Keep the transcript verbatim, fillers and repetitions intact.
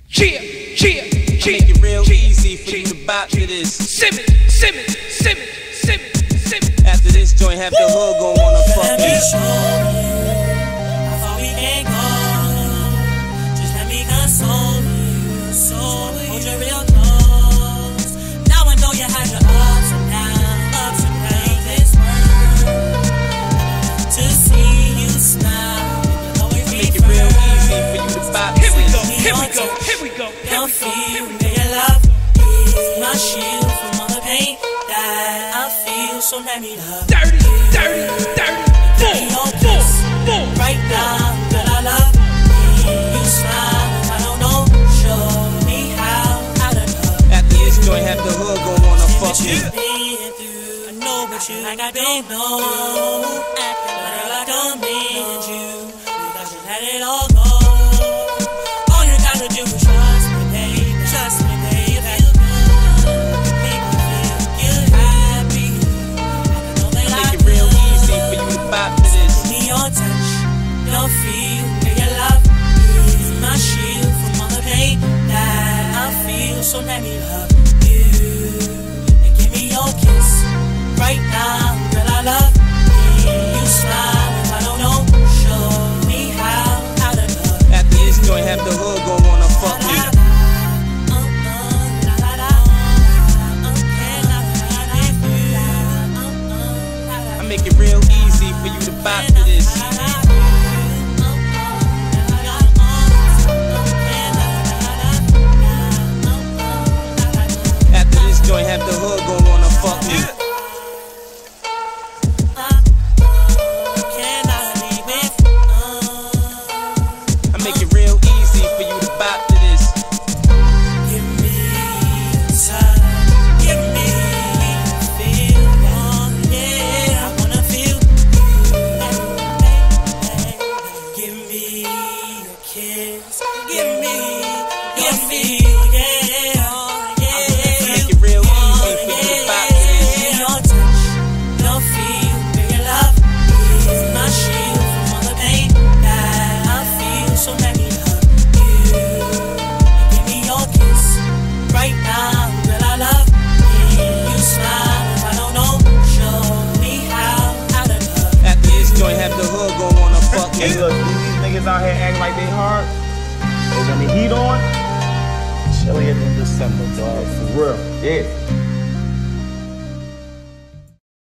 Cheer, cheer, cheer. Make it real easy for you to bop to this. Simmer, simmer, simmer, simmer, simmer. After this joint, have the hood gon' wanna fuck Let me me. show you how far we can go. Just let me console you, so hold you real close. Now I know you had your ups and downs, ups and downs. This world to see you smile. Make it real easy for you to bop to Here we go, this. here we go, here we go, here Don't we go, feel here we that go. your love is my shield from all the pain that I feel. So let me love Dirty, dirty, dirty. Boom, boom, boom. right now, girl, I love you. You smile, I don't know. Show me how, how to love. After this joint, have the hood gon' wanna fuck What me. you've been through, I know what you like. I don't know, girl, I don't need you because you let it all go. All you gotta do is trust me, baby. Trust me, baby. Feel good, make me feel good, happy. I know that I Make it real easy for you to bop to this. Give me your touch, your feel, girl, your love is my shield from all the pain that I feel. So let me love you and give me your kiss right now, girl. I love you. You smile, I don't know. Show me how, how to love. After this joint, have the hood gon' wanna fuck me. I make it real easy for you to bop to this. After this joint, have the hood gon' wanna fuck me. I make it real easy for you to bop to this. Give me time, give me feel, yeah, I wanna feel you. Give me a kiss, give me, give me, yeah, yeah. Make it real easy for you to bop to this. Your touch, your feel, girl, your love is my shield from all the pain that I feel. So let me love you and give me your kiss right now, girl. I love you. You smile, I don't know. Show me how, how to love. After this joint, have the hood gon' wanna fuck me. Hey, look, these niggas out here act like they hard. But when the heat on, chillier than December, dog. For real. Yeah.